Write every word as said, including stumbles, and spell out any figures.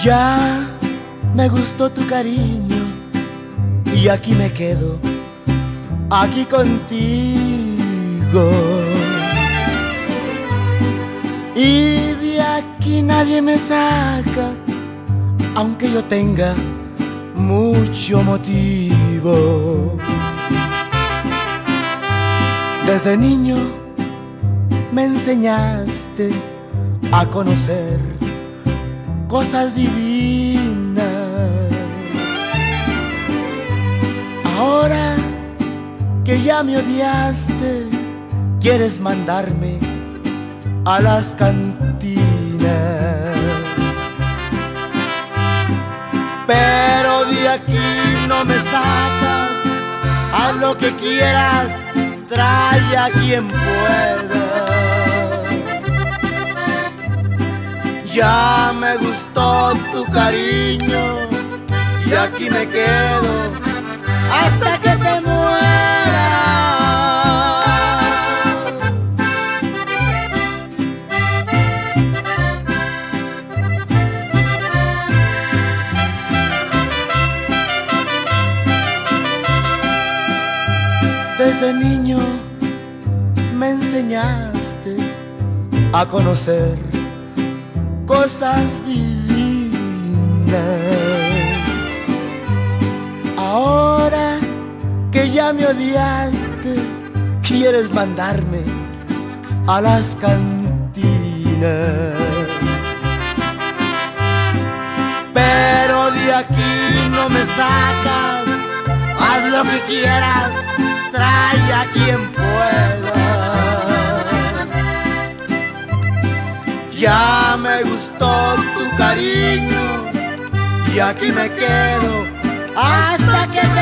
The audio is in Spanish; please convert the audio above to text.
Ya me gustó tu cariño y aquí me quedo, aquí contigo. Y de aquí nadie me saca, aunque yo tenga mucho motivo. Desde niño me enseñaste a conocer cosas divinas. Ahora que ya me odiaste, quieres mandarme a las cantinas. Pero de aquí no me sacas, haz lo que quieras, trae a quien pueda. Ya me gustó tu cariño y aquí me quedo hasta que te mueras. Desde niño me enseñaste a conocer cosas divinas. Ahora que ya me odiaste, quieres mandarme a las cantinas. Pero de aquí no me sacas, haz lo que quieras, trae a quien pueda. Ya me gustó tu cariño y aquí me quedo hasta que